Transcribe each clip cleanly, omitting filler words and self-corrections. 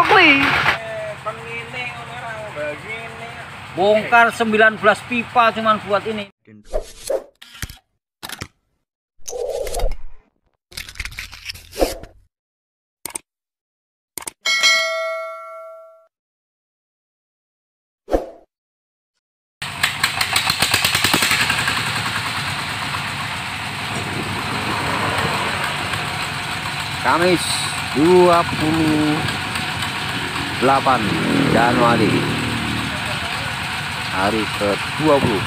kuwi. Bongkar 19 pipa cuman buat ini. Kamis 28 Januari, hari ke-20.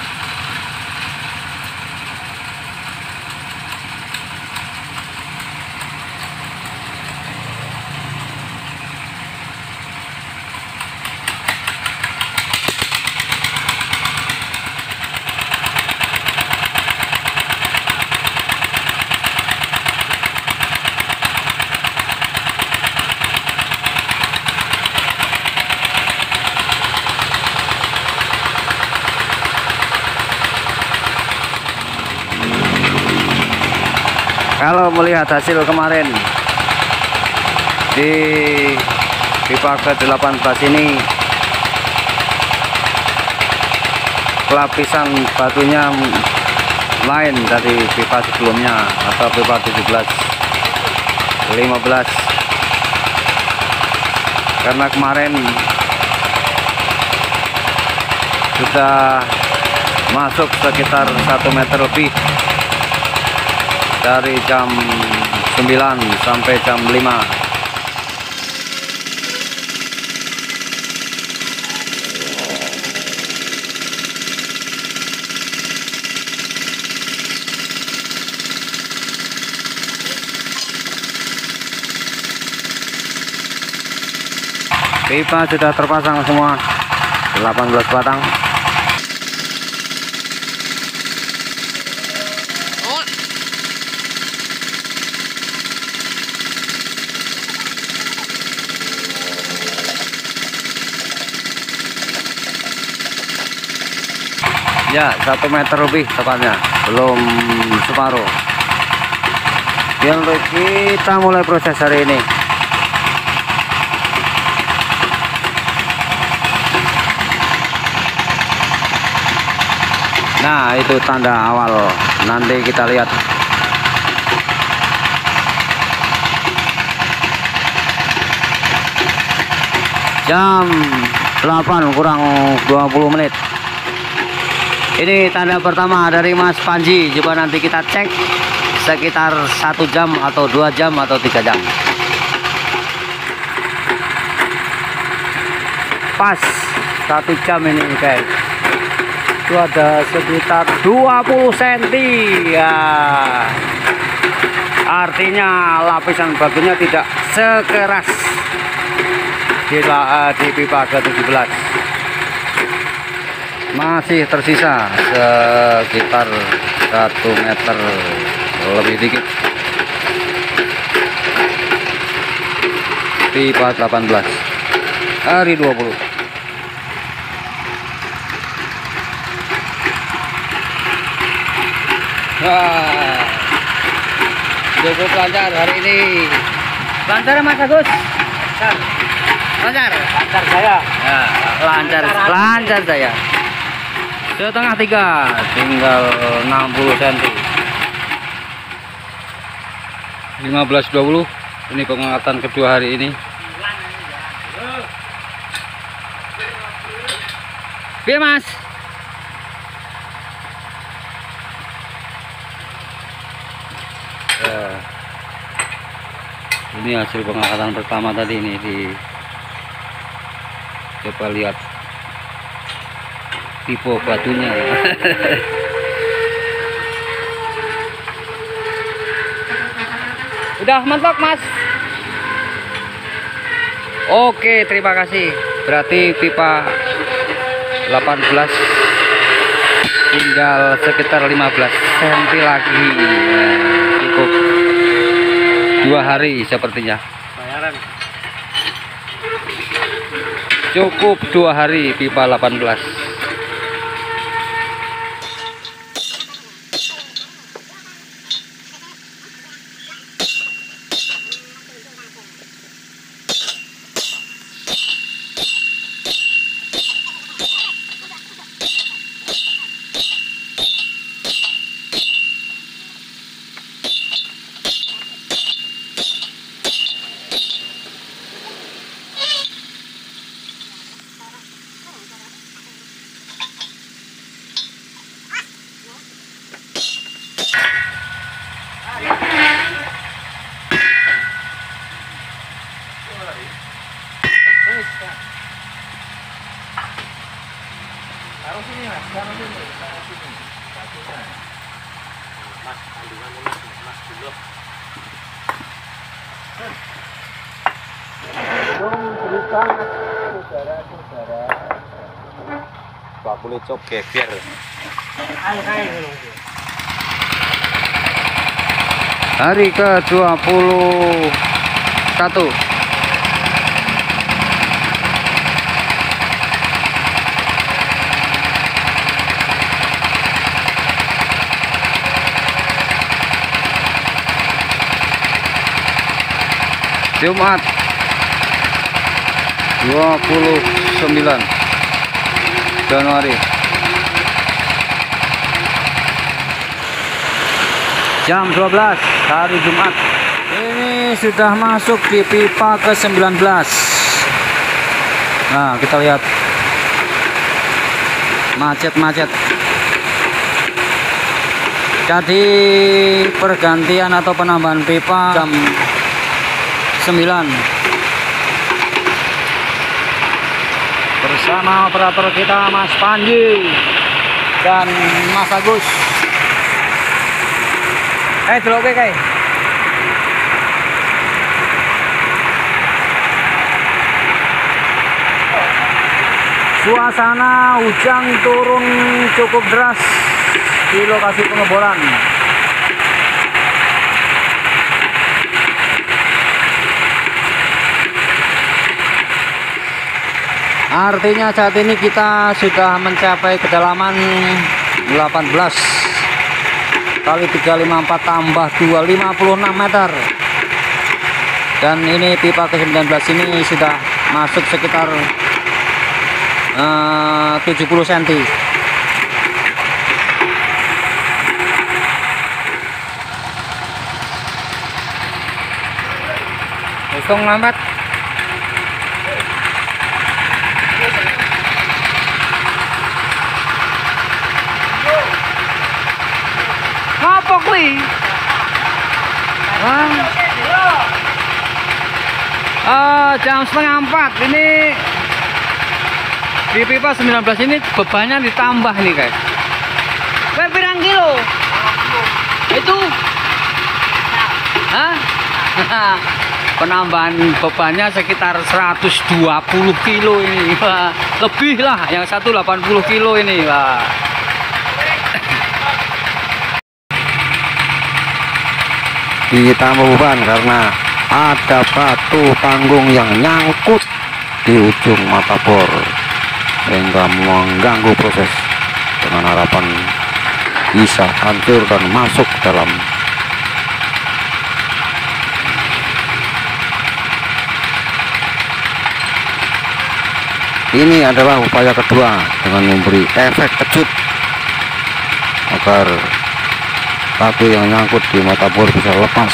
Kalau melihat hasil kemarin di pipa ke-18 ini, lapisan batunya lain dari pipa sebelumnya atau pipa 17, 15, karena kemarin sudah masuk sekitar 1 meter lebih dari jam 9 sampai jam 5. Pipa sudah terpasang semua, 18 batang. Ya, 1 meter lebih tepatnya, belum separuh. Yang kita mulai proses hari ini. Nah, itu tanda awal. Nanti kita lihat. Jam 8 kurang 20 menit. Ini tanda pertama dari Mas Panji. Coba nanti kita cek sekitar 1 jam atau 2 jam atau 3 jam. Pas 1 jam ini guys. Itu ada sekitar 20 cm ya. Artinya lapisan batunya tidak sekeras di pipa ke-17. Masih tersisa sekitar 1 meter lebih dikit. Pipa 18 hari 20. Wah, cukup lancar hari ini. Lancar Mas Agus? Lancar saya. Ya, lancar saya. Setengah 3, tinggal 60 cm. 15-20. Ini pengangkatan kedua hari ini. Oke Mas. Ini hasil pengangkatan pertama tadi ini coba lihat tipe batunya ya. Udah mentok Mas. Oke, terima kasih. Berarti pipa 18 tinggal sekitar 15 cm lagi. Cukup 2 hari sepertinya. Cukup 2 hari pipa 18. Bakule cop geger. Hari ke-21. Jumat 29 Januari. Jam 12 hari Jumat. Ini sudah masuk di pipa ke-19. Nah, kita lihat macet-macet. Jadi pergantian atau penambahan pipa jam 9 bersama operator kita Mas Panji dan Mas Agus. Dulu oke kayak suasana hujan turun cukup deras di lokasi pengeboran. Artinya saat ini kita sudah mencapai kedalaman 18 kali 354 tambah 2 56 meter. Dan ini pipa ke-19 ini sudah masuk sekitar 70 cm. Kosong lambat. Apa kuwi? Jam 3:30 ini di pipa 19 ini bebannya ditambah nih guys. Pirang kilo? Itu? Hah? Penambahan bebannya sekitar 120 kilo ini. Wah, lebih lah, yang satu 80 kilo ini. Wah. Ditambah beban karena ada batu panggung yang nyangkut di ujung mata bor sehingga mengganggu proses, dengan harapan bisa hancur dan masuk dalam ini adalah upaya kedua dengan memberi efek kejut agar batu yang nyangkut di mata bor bisa lepas.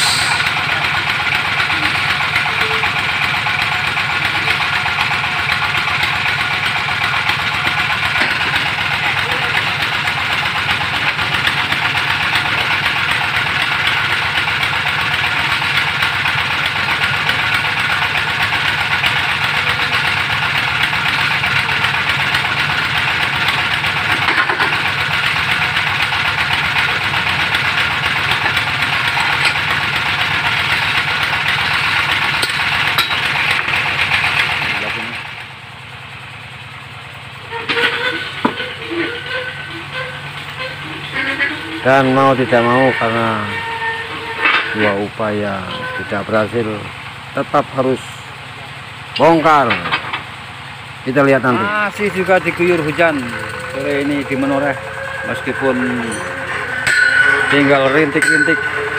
Dan mau tidak mau, karena dua upaya tidak berhasil, tetap harus bongkar. Kita lihat nanti. Masih juga diguyur hujan sore ini di Menoreh, meskipun tinggal rintik-rintik.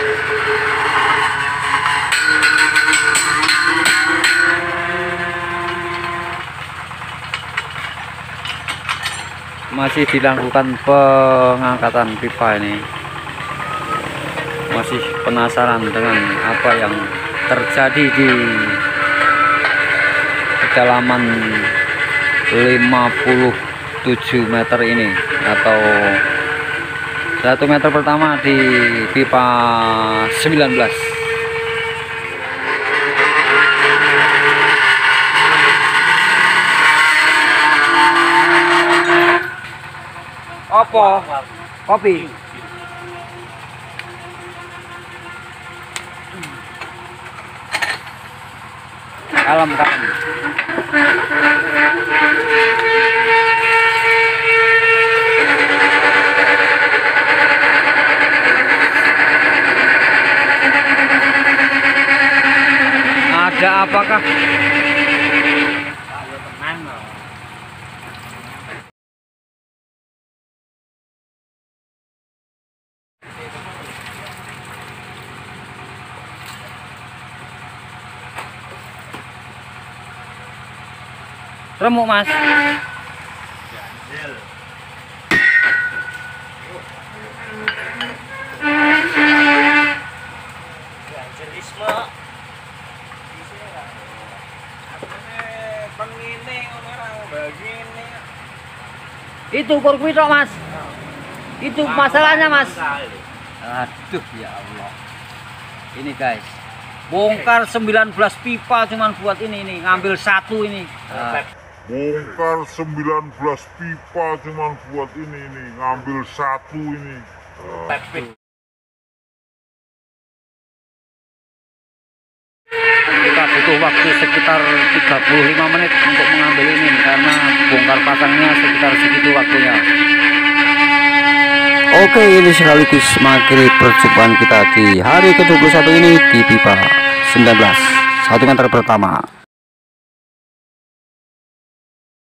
Masih dilakukan pengangkatan pipa ini. Masih penasaran dengan apa yang terjadi di kedalaman 57 meter ini, atau 1 meter pertama di pipa 19. Apa? Kopi. Kalem. Ada apakah? Remuk, Mas. Itu ukur kuwi tok, Mas. Itu masalahnya, Mas. Aduh, ya Allah. Ini guys, bongkar 19 pipa cuman buat ini ngambil satu ini. Bongkar 19 pipa cuman buat ini ngambil satu ini. Kita butuh waktu sekitar 35 menit untuk mengambil ini karena bongkar pasangnya sekitar segitu waktunya. Oke, ini sekaligus mengakhiri perjumpaan kita di hari ke-21 ini di pipa 19 1 meter pertama.